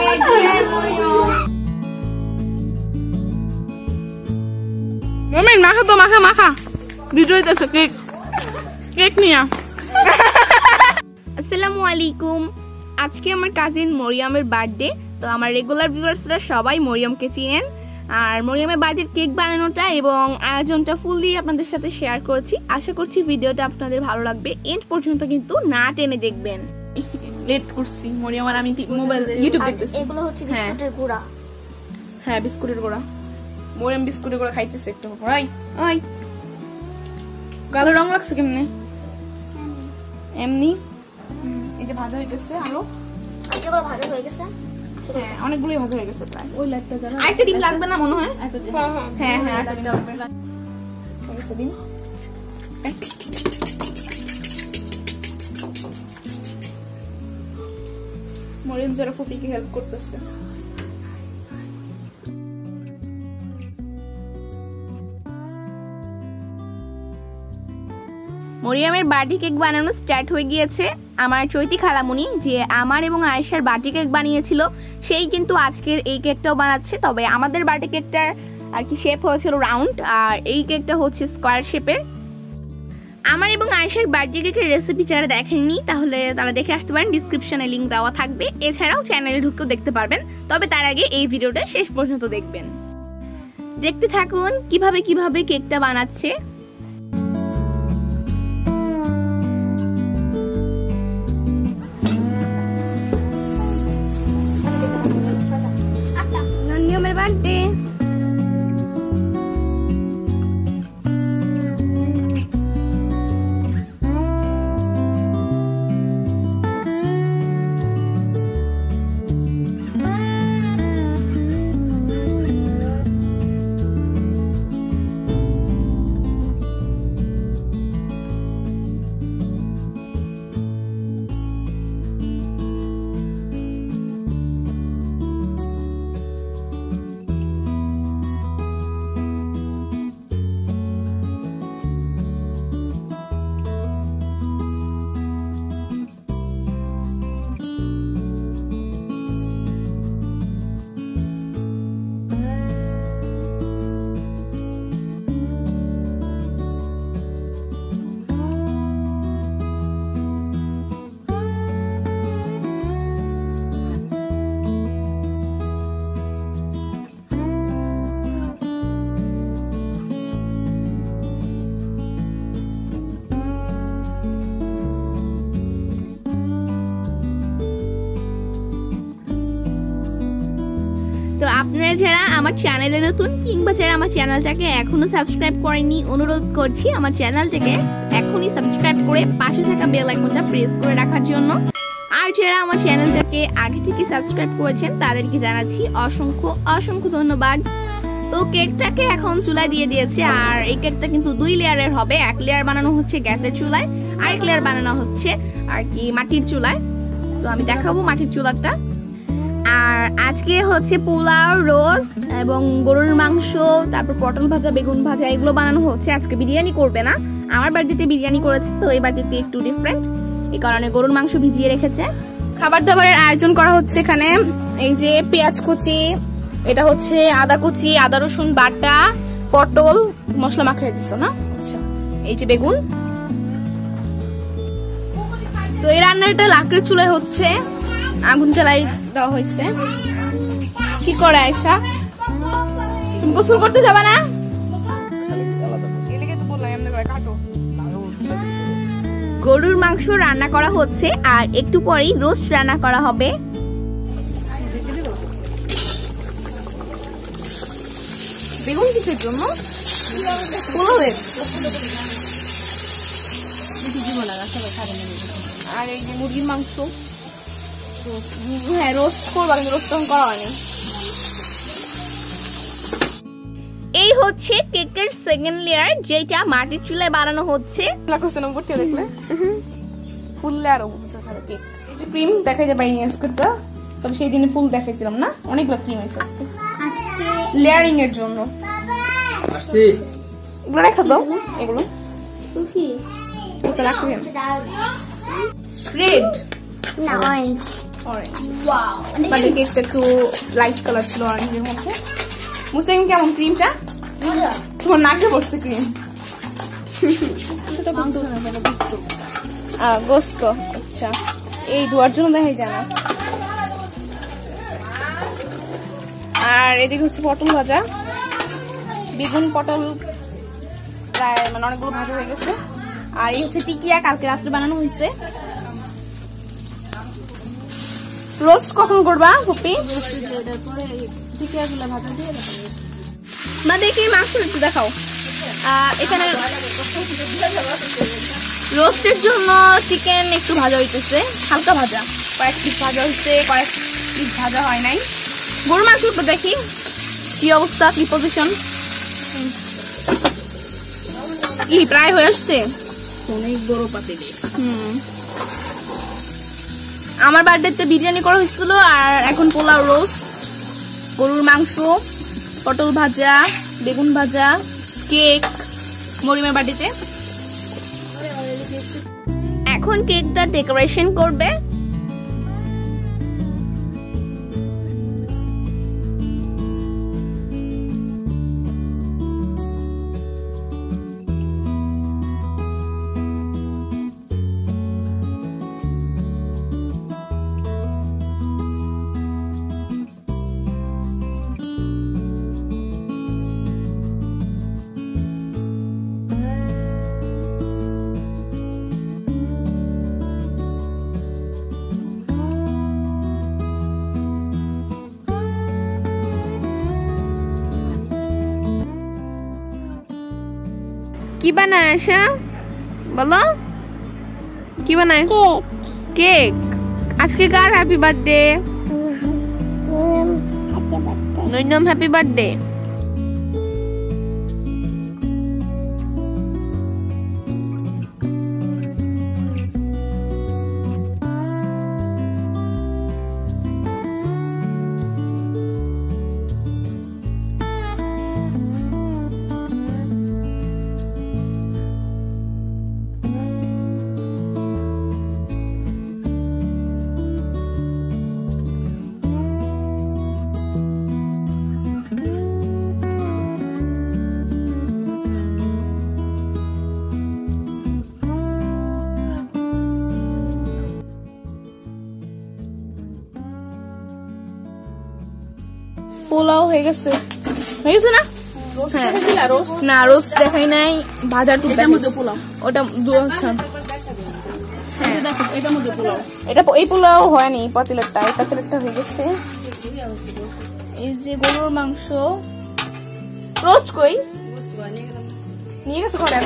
মোমেন মাখা তো মাখা মাখা ভিডিও হইতেছে কেক কেক নিয়া। আসসালামু আলাইকুম। আজকে আমার কাজিন মরিয়মের বার্থডে। তো আমার রেগুলার ভিউয়ার্সরা সবাই মরিয়মকে চিনেন। আর মরিয়মের বার্থডের কেক বানানোটা এবং আয়োজনটা ফুল দিয়ে আপনাদের সাথে শেয়ার করেছি। আশা করছি ভিডিওটা আপনাদের ভালো লাগবে। এন্ড পর্যন্ত কিন্তু না টেনে দেখবেন। লেট করছি মরিয়ম আর আমি মোবাইল ইউটিউব দেখতেছি। এগুলো হচ্ছে বিস্কুটের গুঁড়া। হ্যাঁ বিস্কুটের গুঁড়া। মরিয়ম বিস্কুটের গুঁড়া খাইতেছে একটু। ওই ওই কালো রং লাগছে কেমনে? এমনি এই যে ভাজা হইতেছে আরো। যেগুলো ভাজা হয়ে গেছে। হ্যাঁ অনেকগুলোই ভাজা হয়ে গেছে প্রায়। ওই লাইটটা জ্বালা। আরেকটা ডিম লাগবে না মনে হয়? হ্যাঁ হ্যাঁ আরেকটা ডিম লাগবে। ওইসব ডিম। মরিয়ম যারা ফুপিকে হেল্প করতেছে। মরিয়মের বার্থডে কেক বানানো স্টার্ট হয়ে গিয়েছে। আমার চৈতি খালামুনি যে আমার এবং আয়েশার বার্থডে কেক বানিয়েছিল সেই কিন্তু আজকের এই কেকটাও বানাচ্ছে। তবে আমাদের বার্থডে কেকটার আর কি শেপ হয়েছিল রাউন্ড, আর এই কেকটা হচ্ছে স্কোয়ার শেপের। আমার এবং আয়েশার বার্থডে কেকের রেসিপি যারা দেখেননি তাহলে তারা দেখে আসতে পারেন, ডিসক্রিপশনে লিঙ্ক দেওয়া থাকবে। এছাড়াও চ্যানেলে ঢুকেও দেখতে পারবেন। তবে তার আগে এই ভিডিওটা শেষ পর্যন্ত দেখবেন। দেখতে থাকুন কিভাবে কিভাবে কেকটা বানাচ্ছে। মরিয়মের বার্থডে। তো আপনারা যারা আমার চ্যানেলে নতুন কিংবা যারা আমার চ্যানেলটাকে এখনো সাবস্ক্রাইব করেননি, অনুরোধ করছি আমার চ্যানেলটাকে এখনই সাবস্ক্রাইব করে পাশে থাকা বেল আইকনটা প্রেস করে রাখার জন্য। আর যারা আমার চ্যানেলটাকে আগে থেকে সাবস্ক্রাইব করেছেন তাদেরকে জানাচ্ছি অসংখ্য অসংখ্য ধন্যবাদ। তো কেকটাকে এখন চুলায় দিয়ে দিয়েছে। আর এই কেকটা কিন্তু 2 লেয়ারের হবে। এক লেয়ার বানানো হচ্ছে গ্যাসের চুলায়, আরেক লেয়ার বানানো হচ্ছে আর কি মাটির চুলায়। তো আমি দেখাবো মাটির চুলাটা। আর আজকে হচ্ছে পোলাও, রোস্ট এবং গরুর মাংস, তারপর পটল ভাজা, বেগুন ভাজা এগুলো বানানো হচ্ছে। আজকে বিরিয়ানি করবে না, আমার বাড়িতে বিরিয়ানি করেছে, তো এই বাড়িতে একটু ডিফারেন্ট, এই কারণে গরুর মাংস ভিজিয়ে রেখেছে। খাবার দাবারের আয়োজন করা হচ্ছে এখানে। এই যে পেঁয়াজ কুচি, এটা হচ্ছে আদা কুচি, আদা রসুন বাটা, পটল মশলা মাখিয়ে দিচ্ছ না? আচ্ছা এই যে বেগুন। তো এই রান্নাটা লাকড়ির চুলায় হচ্ছে, আগুন জ্বালাই দেওয়া হয়েছে। কি করে আয়েশা, তুমি গোসল করতে যাবে না? গরুর মাংস রান্না করা হচ্ছে আর একটু পরেই রোস্ট রান্না করা হবে। বেগুন কিসের জন্য? আর এই যে মুরগির মাংস। হ্যাঁ রোস্ট করবো, কিন্তু রোস্ট করা হয়নি। এই হচ্ছে কেকের সেকেন্ড লেয়ার, যেটা মাটির চুলায় বানানো হচ্ছে। দেখলে ফুল লেয়ার কেক। এই যে ক্রিম দেখাই যায় বাইরে আজকেটা, তবে সেই দিনে ফুল দেখাইছিলাম না, অনেকগুলো ক্রিম হয়েছে আজকে লেয়ারিং এর জন্য। এগুলো রেখা দাও, এগুলো রাখবেন। রেড না অরেঞ্জ। অরেঞ্জ। ওয়াও মানে কেকটা একটু লাইট কালার ছিল অরেঞ্জের মধ্যে। মুস্তাকিম কেমন ক্রিমটা? মজা। তোমার নাকে পড়ছে ক্রিম। গোস্ত, আচ্ছা এই ধোয়ার জন্য দেখাই যায় না। আর এদিকে হচ্ছে পটল ভাজা, বেগুন পটল প্রায় মানে অনেকগুলো ভাজা হয়ে গেছে। আর এই হচ্ছে টিকিয়া, কালকে রাত্রে বানানো হয়েছে। রোস্ট কখন করবা ফুপি? মা দেখি মাংস একটু দেখাও। এখানে রোস্টের জন্য চিকেন একটু ভাজা হইতেছে, হালকা ভাজা, কয়েক পিস ভাজা হইছে, কয়েক পিস ভাজা হয় নাই। গরু মাংস তো দেখি কি অবস্থা, কি পজিশন, কি প্রায় হয়ে আসছে। অনেক বড় পাতিলে। আমার বার্থডেতে বিরিয়ানি করা হয়েছিল, আর এখন পোলাও, রোস্ট, গরুর মাংস, পটল ভাজা, বেগুন ভাজা, কেক মরিমের বার্থডেতে। এখন কেকটা ডেকোরেশন করবে। কি বানায় আশা, বলো কি বানায়? কেক। আজকে কার হ্যাপি বার্থডে? নৈনম হ্যাপি বার্থডে। পোলাও হয়ে গেছে, হয়ে গেছে না? হ্যাঁ না, রোস্ট দেখাই নাই, ভাজা টুক পোলাও ওটা আচ্ছা এটার মধ্যে পোলাও, এটা এই পোলাও হয়নি, পাতিলেরটা, এই পাতিলেরটা হয়ে গেছে। এই যে গরুর মাংস, রোস্ট কই নিয়ে গেছে ঘরে।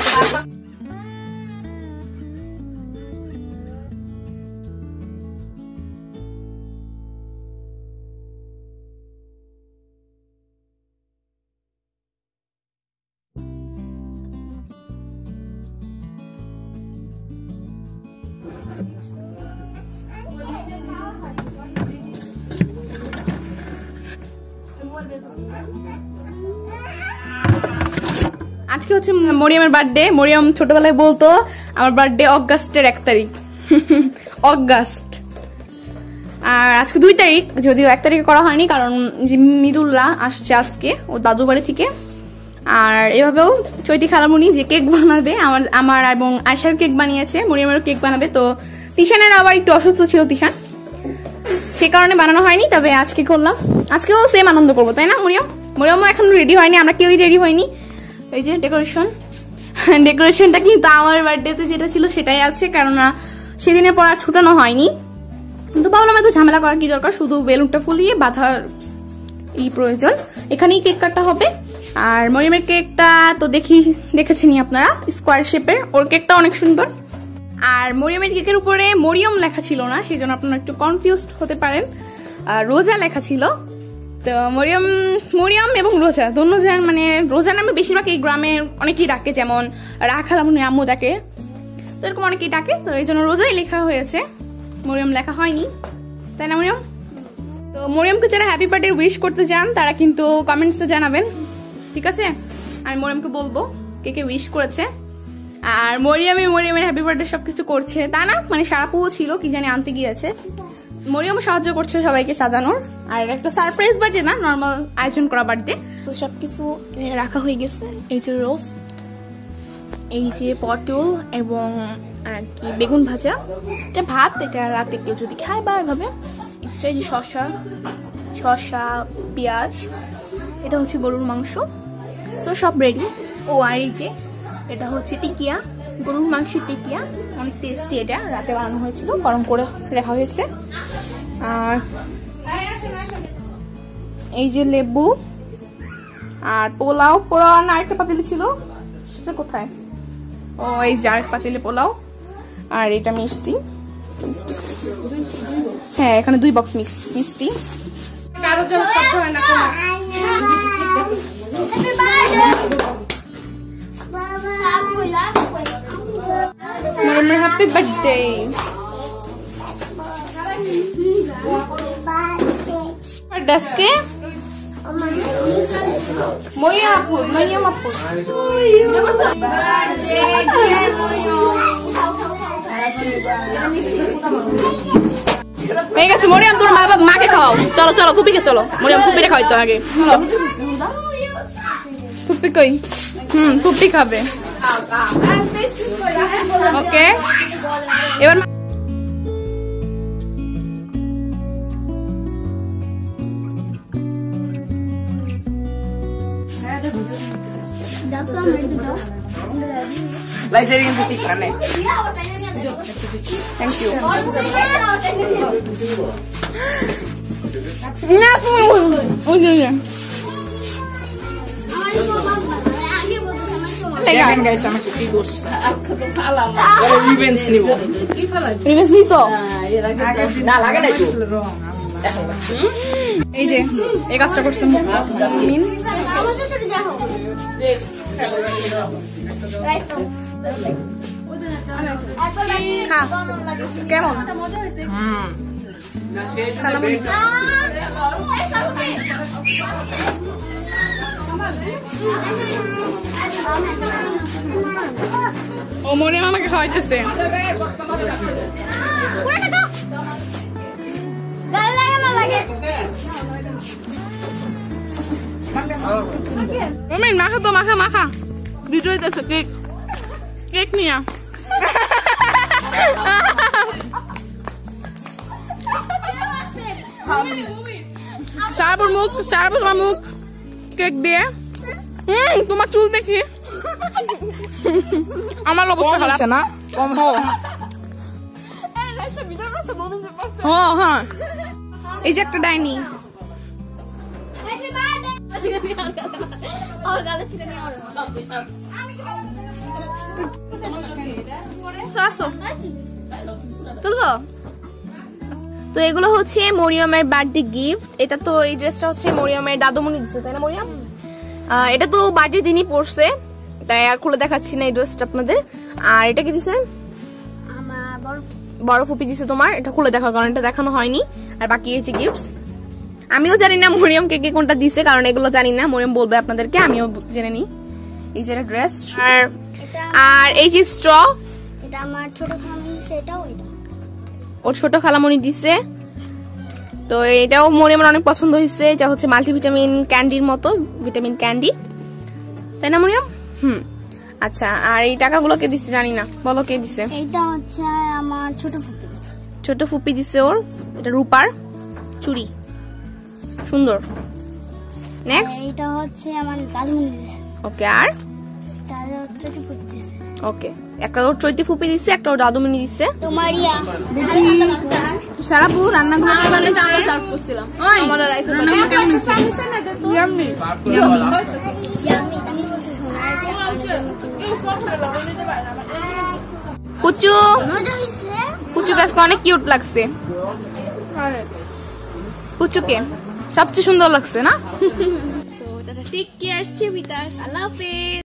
আজকে হচ্ছে মরিয়মের বার্থডে। মরিয়ম ছোটবেলায় বলতো আমার বার্থডে অগাস্টের 1 তারিখ, অগাস্ট। আর আজকে 2 তারিখ, যদিও 1 তারিখে করা হয়নি কারণ মিদুল্লাহ আসছে আজকে ওর দাদুর বাড়ি থেকে। আর এভাবেও চৈতি খালামুনি যে কেক বানাবে, আমার এবং আয়শার কেক বানিয়েছে, মরিয়মেরও কেক বানাবে। তো তিশানের আবার একটু অসুস্থ ছিল তিশান, সে কারণে বানানো হয়নি। তবে আজকে করলাম, আজকেও সেম আনন্দ করবো, তাই না মরিয়ম? মরিয়মও এখন রেডি হয়নি, আমরা কেউই রেডি হয়নি। এই যে ডেকোরেশনটা কিন্তু আমার বার্থডেতে যেটা ছিল সেটাই আছে, কেননা সেদিনের পর আর ছুটানো হয়নি। কিন্তু ভাবলাম এত ঝামেলা করার কি দরকার, শুধু বেলুনটা ফুলিয়ে বাঁধার এই প্রয়োজন। এখানেই কেক কাটা হবে। আর মরিয়মের কেকটা তো দেখেছেনই আপনারা, স্কোয়ার শেপের, ওর কেকটা অনেক সুন্দর। আর মরিয়মের কেকের উপরে মরিয়ম লেখা ছিল না, সেই জন্য আপনারা একটু কনফিউজড হতে পারেন, রোজা লেখা ছিল। তো মরিয়ম এবং রোজা দুজন, মানে রোজা নামে বেশিরভাগ এই গ্রামে অনেকেই ডাকে, যেমন রাখালামুনি আম্মু ডাকে, তো এরকম অনেকেই ডাকে। তো এই জন্য রোজাই লেখা হয়েছে, মরিয়ম লেখা হয়নি, তাই না মরিয়ম? তো মরিয়মকে যারা হ্যাপি বার্থডে উইশ করতে চান তারা কিন্তু কমেন্টসে জানাবেন, ঠিক আছে? আমি মরিয়মকে বলবো কে কে উইশ করেছে। আর মরিয়মের হ্যাপি বার্থডে সবকিছু করছে, তা না, মানে সারাপুও ছিল, কি জানি আনতে গিয়েছে, মরিয়ম সাহায্য করছে সবাইকে সাজানোর, আর একটা সারপ্রাইজ বার্থডে না, নর্মাল আয়োজন করা বার্থডে। তো সবকিছু রাখা হয়ে গেছে। এই যে রোস্ট, এই যে পটল এবং আর কি বেগুন ভাজা, এটা ভাত, এটা রাতে কেউ যদি খায় বা এভাবে এক্সট্রা। এই যে শসা পেঁয়াজ, এটা হচ্ছে গরুর মাংস। সো সব রেডি। ও আর এই যে এটা হচ্ছে টিকিয়া, গরুর মাংসের টিকিয়া, অনেক টেস্টি। এটা রাতে বানানো হয়েছিল, গরম করে রাখা হয়েছে। আর এই যে লেবু আর পোলাও না, আরেকটা পাতিলে ছিল, সেটা কোথায়? ও এই যে আরেক পাতিলে পোলাও, আর এটা মিষ্টি। হ্যাঁ, এখানে 2 বক্স মিষ্টি। কারোর জন্য শব্দ হয় না কোনো। Happy birthday. ডেস্কে মরিয়ম আপু হয়ে গেছে। মরিয়ম তোর মাকে খাওয়াও। চলো চলো, ফুপিকে চলো। মরিয়ম ফুপিরে খাওয়াই তো আগে। ফুপি কই? ফুপি খাবে। ওকে, এবার লাইসা কিন্তু ঠিক মানে। Thank you. দেখেন গাইস আমার কি করছে। ওরে রিভেঞ্জ নিব। রিভেঞ্জ নিছো? না লাগে না তো। এই যে এই কাজটা করছে মিন। কেমন? ও মরিয়ম আমাকে খাওয়াইতেছে। মাখা তো মাখা ভিডিও হইতেছে। কেক নিয়া সারাপুর তোমার মুখ কেক দিয়ে। তোমার চুল দেখি আমার অবস্থা খারাপ না। হ্যাঁ, এই যে একটা ডাইনি। তুলবো তো এগুলো হচ্ছে মরিয়মের বার্থডে গিফট। এটা তো এই ড্রেসটা হচ্ছে মরিয়মের দাদুমণি দিচ্ছে, তাই না মরিয়ম? এটা তো বার্থডে দিনই পরছে, তাই আর খুলে দেখাচ্ছি না এই ড্রেসটা আপনাদের। আর এটা কি দিছে? বড় ফুপি দিছে তোমার। এটা খুলে দেখার কারণ এটা দেখানো হয়নি। আর বাকি হচ্ছে গিফটস। আমিও জানি না মরিয়ম কে কোনটা দিছে, কারণ এগুলো জানি না। মরিয়ম বলবে আপনাদেরকে, আমিও জেনে নিই। এই যে ড্রেস আর এই যে স্ট্র, এটা আমার ছোট খালামণি দিছে। এটাও এটা ওর ছোট খালামণি দিছে। তো এটাও মরিয়মের অনেক পছন্দ হয়েছে। এটা হচ্ছে মাল্টিভিটামিন ক্যান্ডির মতো, ভিটামিন ক্যান্ডি, তাই না মরিয়ম? আচ্ছা, আর এই টাকাগুলো কে দিছে জানি না, বলো কে দিছে? এটা হচ্ছে আমার ছোট ফুপি দিছে ওর। এটা রূপার চুড়ি, সুন্দর। নেক্সট এটা হচ্ছে আমার দাদুমণি দিছে। ওকে, আর ওকে, একটা ওর চৈতি ফুপি দিছে, একটা ওর দাদুমণি দিছে। তো মারিয়া সারাপু রান্নাগুলো সার্ভ করছিলাম। পুচু গাছকে অনেক কিউট লাগছে। পুচুকে সবচেয়ে সুন্দর লাগছে না? টেক কেয়ার, আল্লাহ হাফেজ।